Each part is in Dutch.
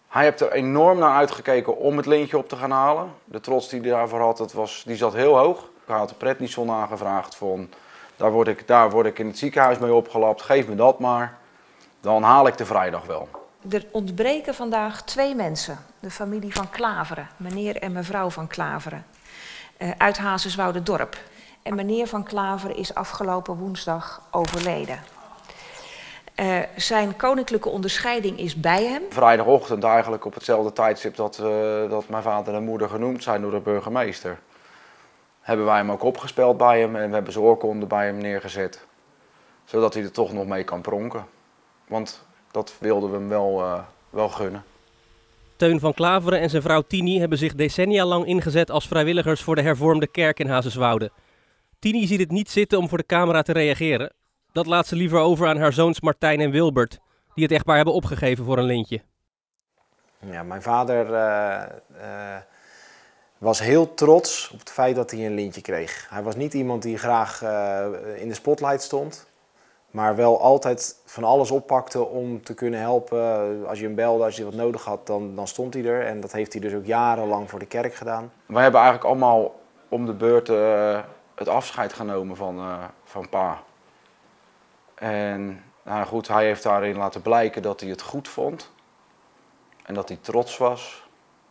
Hij heeft er enorm naar uitgekeken om het lintje op te gaan halen. De trots die hij daarvoor had, die zat heel hoog. Hij had de prednison aangevraagd van, daar word ik in het ziekenhuis mee opgelapt, geef me dat maar. Dan haal ik de vrijdag wel. Er ontbreken vandaag 2 mensen. De familie van Klaveren, meneer en mevrouw van Klaveren. Uit Hazeswoude-dorp. En meneer van Klaveren is afgelopen woensdag overleden. Zijn koninklijke onderscheiding is bij hem. Vrijdagochtend eigenlijk op hetzelfde tijdstip dat mijn vader en moeder genoemd zijn door de burgemeester. Hebben wij hem ook opgespeld bij hem en we hebben zijn oorkonde bij hem neergezet. Zodat hij er toch nog mee kan pronken. Want dat wilden we hem wel gunnen. Teun van Klaveren en zijn vrouw Tini hebben zich decennia lang ingezet als vrijwilligers voor de hervormde kerk in Hazeswoude. Tini ziet het niet zitten om voor de camera te reageren. Dat laat ze liever over aan haar zoons Martijn en Wilbert, die het echtpaar hebben opgegeven voor een lintje. Ja, mijn vader was heel trots op het feit dat hij een lintje kreeg. Hij was niet iemand die graag in de spotlight stond, maar wel altijd van alles oppakte om te kunnen helpen. Als je hem belde, als je wat nodig had, dan stond hij er. En dat heeft hij dus ook jarenlang voor de kerk gedaan. Wij hebben eigenlijk allemaal om de beurt het afscheid genomen van pa. En nou goed, hij heeft daarin laten blijken dat hij het goed vond. En dat hij trots was.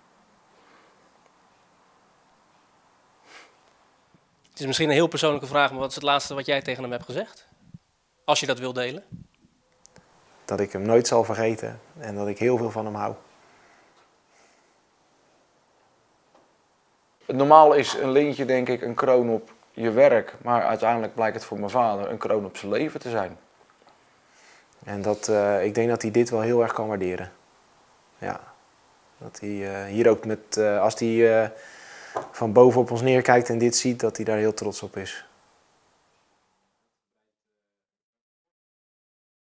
Het is misschien een heel persoonlijke vraag, maar wat is het laatste wat jij tegen hem hebt gezegd? Als je dat wil delen. Dat ik hem nooit zal vergeten en dat ik heel veel van hem hou. Normaal is een lintje denk ik een kroon op je werk. Maar uiteindelijk blijkt het voor mijn vader een kroon op zijn leven te zijn. En ik denk dat hij dit wel heel erg kan waarderen. Ja. Dat hij hier ook als hij van boven op ons neerkijkt en dit ziet, dat hij daar heel trots op is.